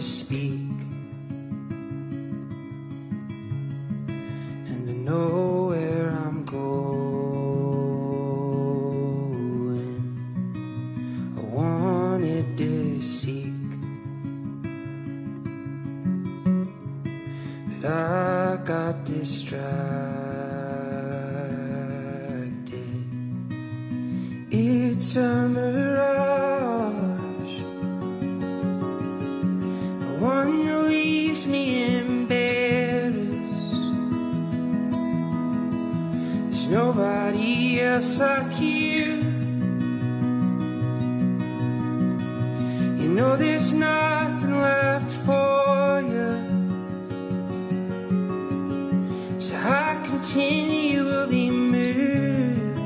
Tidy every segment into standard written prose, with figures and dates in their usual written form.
speak, and I know where I'm going. I wanted to seek, but I got distracted. It's a mirage, one that leaves me embarrassed. There's nobody else like you. You know there's nothing left for you, so I continually move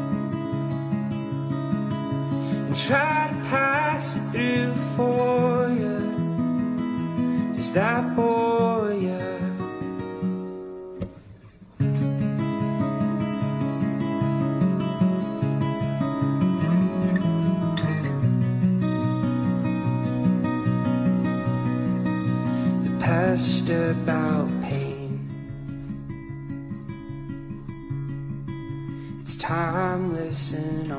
and try to pass it through for you. Does that bore you? The past about pain, it's timeless and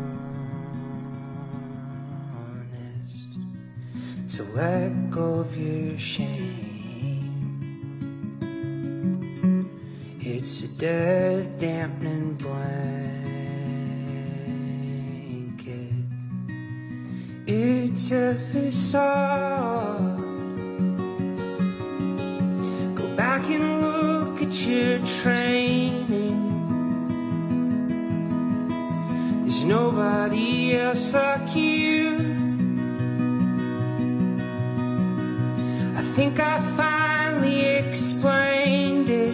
honest. So let go of your shame. It's a dead, dampening blanket. It's a facade. Go back and look at your training. There's nobody else like you. I think I finally explained it,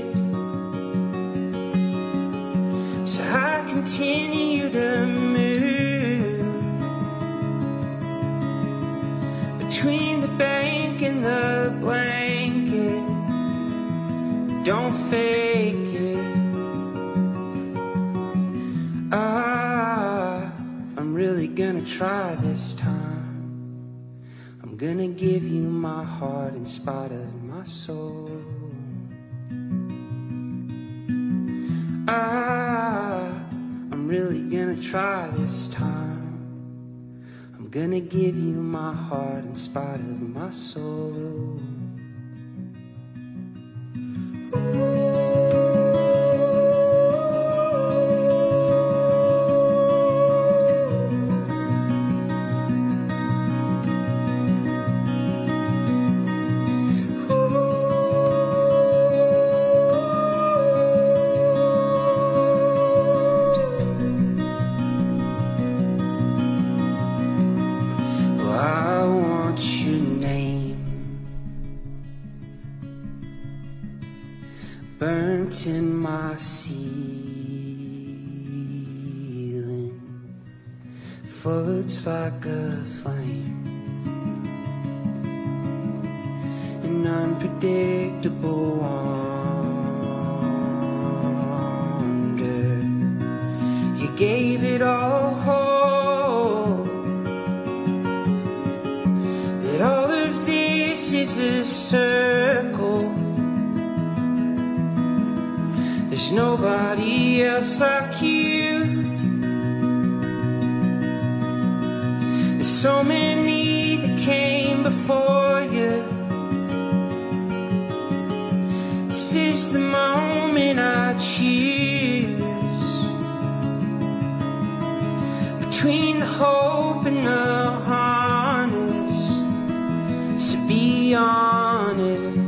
so I continue to move between the bank and the blanket. Don't fake it. I'm really gonna try this time. I'm gonna give you my heart in spite of my soul. I'm really gonna try this time. I'm gonna give you my heart in spite of my soul. I want your name burnt in my ceiling, floats like a flame, an unpredictable wonder. You gave it all hope that all of this is a circle. There's nobody else like you. There's so many that came before you. This is the moment I choose between the hope and the harness. So be honest.